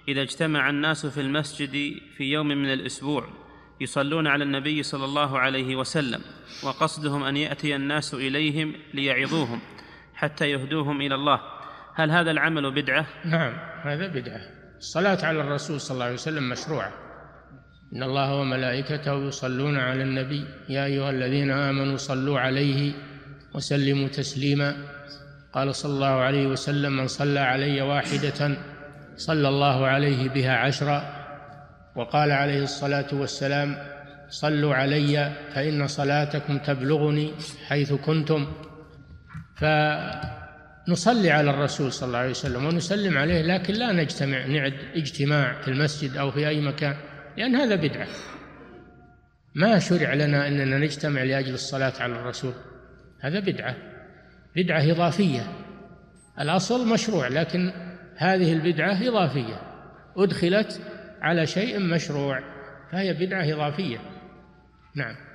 إذا اجتمع الناس في المسجد في يوم من الأسبوع يصلون على النبي صلى الله عليه وسلم وقصدهم أن يأتي الناس إليهم ليعظوهم حتى يهدوهم إلى الله، هل هذا العمل بدعة؟ نعم، هذا بدعة. الصلاة على الرسول صلى الله عليه وسلم مشروعة، إن الله وملائكته يصلون على النبي يا أيها الذين آمنوا صلوا عليه وسلموا تسليما. قال صلى الله عليه وسلم من صلى علي واحدة صلى الله عليه بها 10. وقال عليه الصلاة والسلام صلوا علي فإن صلاتكم تبلغني حيث كنتم. فنصلي على الرسول صلى الله عليه وسلم ونسلم عليه، لكن لا نجتمع نعد اجتماع في المسجد أو في أي مكان، لأن هذا بدعة. ما شرع لنا أننا نجتمع لأجل الصلاة على الرسول، هذا بدعة إضافية. الأصل مشروع، لكن هذه البدعة إضافية أدخلت على شيء مشروع، فهي بدعة إضافية. نعم.